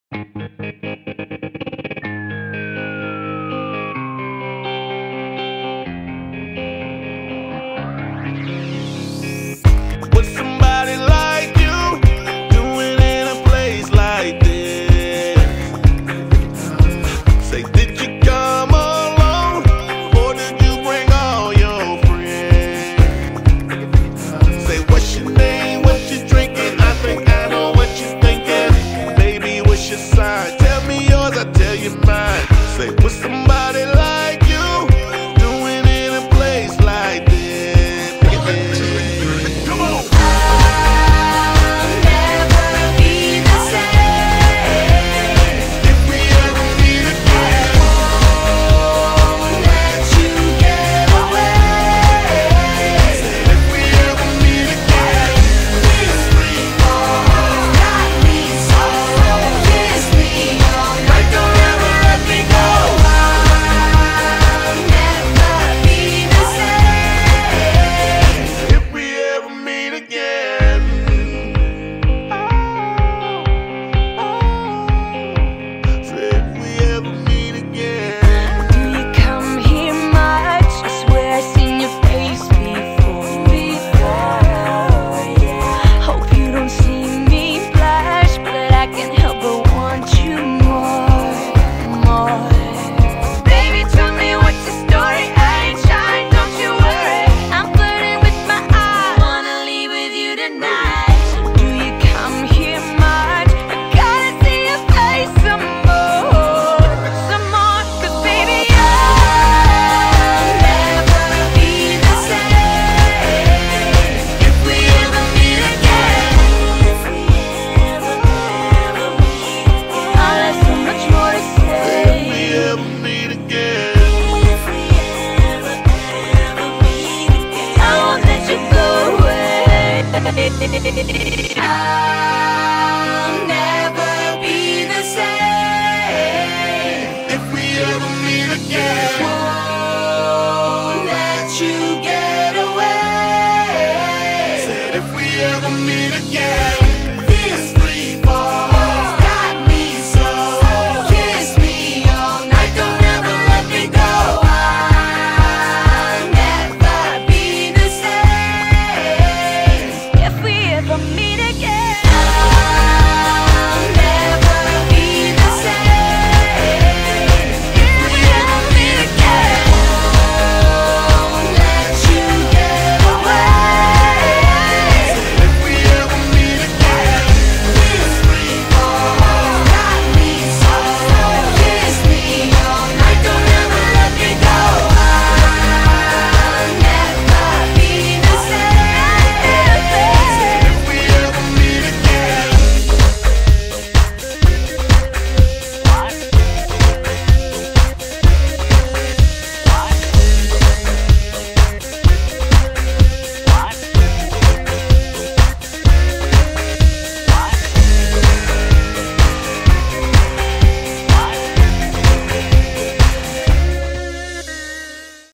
What's somebody like you doing in a place like this? Say, did you come alone, or did you bring all your friends? Say, what's your name, what you drinking? I think I know what you're thinking. Baby, what's your sign? Tell me yours, I tell you mine. Say, what's somebody like